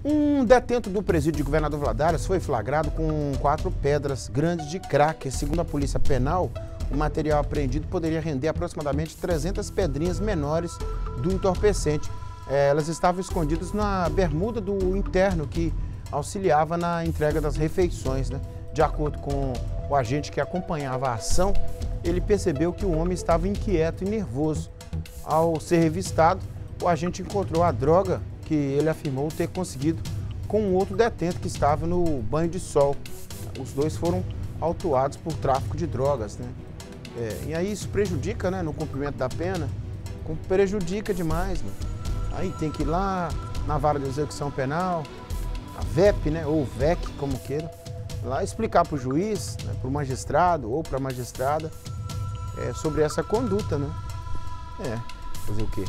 Um detento do presídio de Governador Valadares foi flagrado com 4 pedras grandes de crack. Segundo a Polícia Penal, o material apreendido poderia render aproximadamente 300 pedrinhas menores do entorpecente. Elas estavam escondidas na bermuda do interno que auxiliava na entrega das refeições, né? De acordo com o agente que acompanhava a ação, ele percebeu que o homem estava inquieto e nervoso. Ao ser revistado, o agente encontrou a droga que ele afirmou ter conseguido com um outro detento que estava no banho de sol. Os dois foram autuados por tráfico de drogas, né? E aí isso prejudica, né, no cumprimento da pena, prejudica demais, né? Aí tem que ir lá na vara de execução penal, a VEP, né, ou VEC, como queira, lá explicar para o juiz, né, para o magistrado ou para a magistrada sobre essa conduta, né? Fazer o quê?